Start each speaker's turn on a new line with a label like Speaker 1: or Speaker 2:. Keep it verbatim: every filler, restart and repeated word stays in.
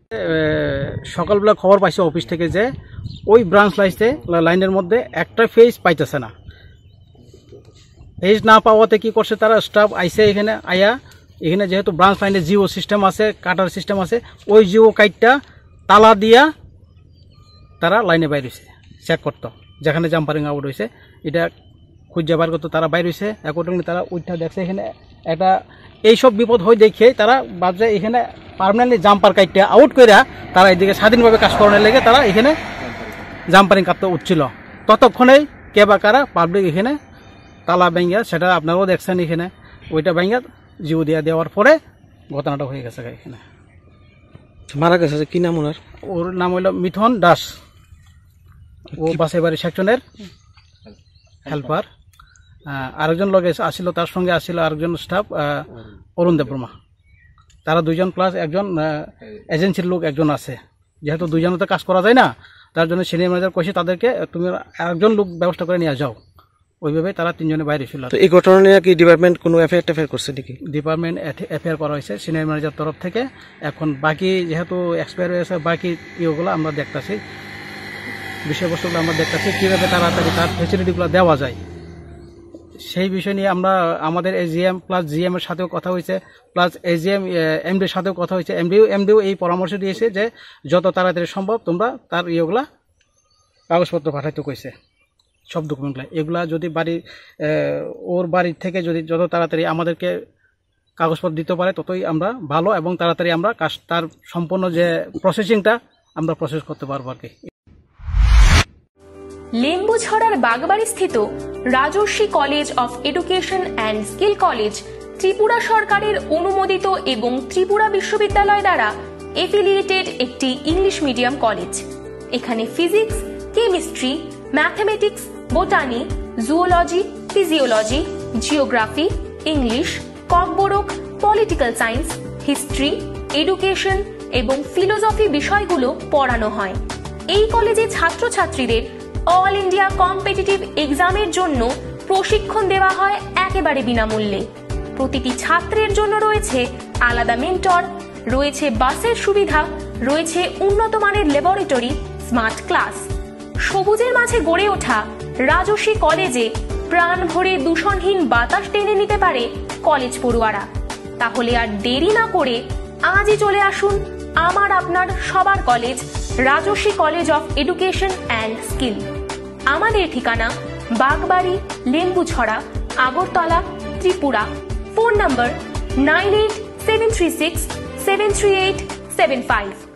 Speaker 1: সকালবেলা খবর পাইছে অফিস থেকে যে ওই ব্রাঞ্চ লাইসে লাইনের মধ্যে একটা ফেজ পাইতেছে না। ফেজ না পাওয়াতে কি করছে তারা স্টাফ আইসে এখানে আয়া এখানে যেহেতু ব্রাঞ্চ লাইনে জিও সিস্টেম আছে, কাটার সিস্টেম আছে, ওই জিও কাইটটা তালা দিয়া তারা লাইনে বাইর হয়েছে চেক করতো যেখানে জাম্পারিং আউট হয়েছে এটা খুঁজে বার করতো। তারা বাইর হয়েছে অ্যাকর্ডিংলি তারা উঠটা দেখছে এখানে একটা এইসব বিপদ হয়ে দেখে তারা ভাবছে এখানে পার্মানেন্টলি জাম্পার কাইটটা আউট করে তারা এদিকে স্বাধীনভাবে কাজ করানোর লেগে তারা এখানে জাম্পারিং কাটতে উঠছিল। ততক্ষণেই কে বা কারা পাবলিক এখানে তালা ভেঙ্গা, সেটা আপনারাও দেখছেন এখানে, ওইটা ভেঙ্গা জিও দিয়া দেওয়ার পরে ঘটনাটা হয়ে গেছে। এখানে
Speaker 2: মারা গেছে কি নাম ওনার?
Speaker 1: ওর নাম হইল মিথুন দাস, ও বাসে বাড়ি সেকশনের হেল্পার। আরেকজন লোক আসছিল, তার সঙ্গে আসছিল আরেকজন স্টাফ অরুণ দেববর্মা। তারা দুইজন প্লাস একজন এজেন্সির লোক একজন আছে। যেহেতু দুইজনে তো কাজ করা যায় না, তার জন্য সিনিয়র ম্যানেজার কইছে তাদেরকে তুমি আরেকজন লোক ব্যবস্থা করে নিয়ে যাও। ওইভাবে তারা তিনজনে বাইরে ছিল।
Speaker 2: এই ঘটনা নিয়ে কি ডিপার্টমেন্ট কোনো এফআইআর টেফআইআর করছে নাকি?
Speaker 1: ডিপার্টমেন্ট এফআইআর করা হয়েছে সিনিয়র ম্যানেজার তরফ থেকে। এখন বাকি যেহেতু এক্সপায়ার হয়েছে বাকি ইয়েগুলো আমরা দেখতেছি, বিষয়বস্তুগুলো আমরা দেখতেছি কীভাবে তাড়াতাড়ি তার ফেসিলিটিগুলো দেওয়া যায় সেই বিষয় নিয়ে আমরা আমাদের এজিএম প্লাস জিএম এর সাথেও কথা হয়েছে, প্লাস এজিএম এমডির সাথেও কথা হয়েছে। এমডিও এমডিও এই পরামর্শ দিয়েছে যে যত তাড়াতাড়ি সম্ভব তোমরা তার ইয়েগুলা কাগজপত্র পাঠাইতে কইছে, সব ডকুমেন্টগুলো। এগুলা যদি বাড়ি ওর বাড়ির থেকে যদি যত তাড়াতাড়ি আমাদেরকে কাগজপত্র দিতে পারে ততই আমরা ভালো, এবং তাড়াতাড়ি আমরা কাজ তার সম্পূর্ণ যে প্রসেসিংটা আমরা প্রসেস করতে পারবো আর কি।
Speaker 3: লেম্বুছড়ার বাগবাড়ি স্থিত Rajarshi college of education and skill college Tripura সরকারের অনুমোদিত এবং ত্রিপুরা বিশ্ববিদ্যালয় দ্বারা এফিলিয়েটেড একটি ইংলিশ মিডিয়াম কলেজ। এখানে physics, chemistry, mathematics, botany, zoology, physiology, geography, English, Kokborok, political science, history, education এবং ফিলোসফি বিষয়গুলো পড়ানো হয়। এই কলেজে ছাত্রছাত্রীদের অল ইন্ডিয়া কম্পিটিটিভ এক্সামের জন্য প্রশিক্ষণ দেওয়া হয় একেবারে বিনামূল্যে। প্রতিটি ছাত্রের জন্য রয়েছে আলাদা মেন্টর, রয়েছে বাসের সুবিধা, রয়েছে উন্নত মানের ল্যাবরেটরি, স্মার্ট ক্লাস। সবুজের মাঝে গড়ে ওঠা রাজর্ষি কলেজে প্রাণ ভরে দূষণহীন বাতাস টেনে নিতে পারে কলেজ পড়ুয়ারা। তাহলে আর দেরি না করে আজই চলে আসুন আমার আপনার সবার college Rajarshi college of education and skill. আমাদের ঠিকানা Bagbari, Lembuchhara, Agartala, Tripura. Phone number nine eight seven three six seven three eight seven five.